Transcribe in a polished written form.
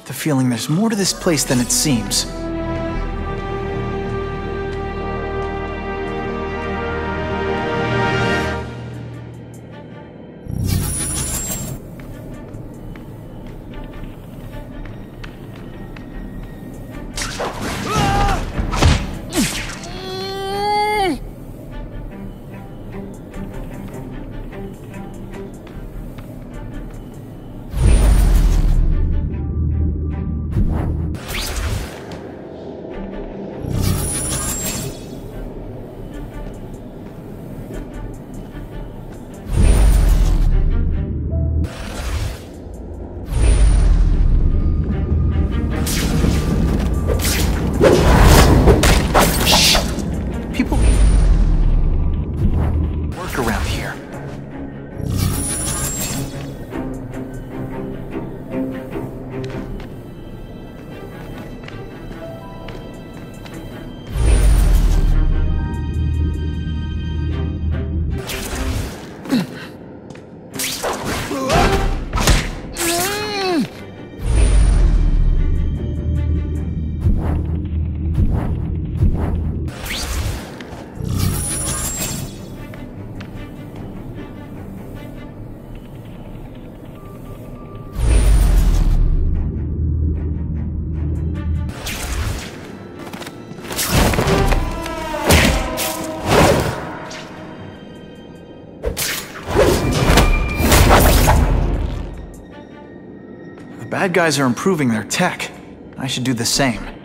The feeling there's more to this place than it seems. Around here. The bad guys are improving their tech. I should do the same.